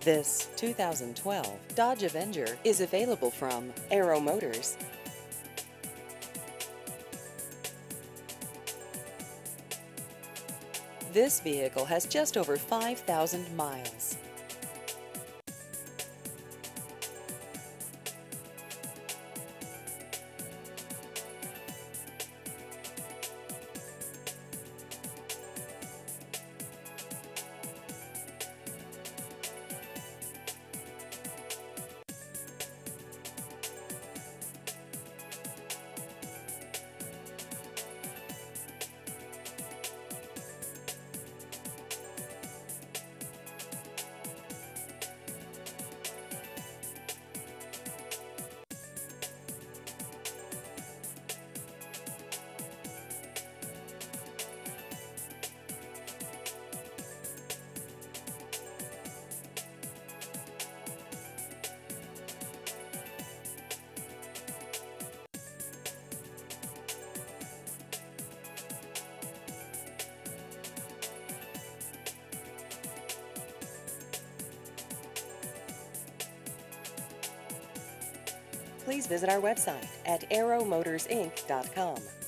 This 2012 Dodge Avenger is available from Aero Motors. This vehicle has just over 5,000 miles. Please visit our website at aeromotorsinc.com.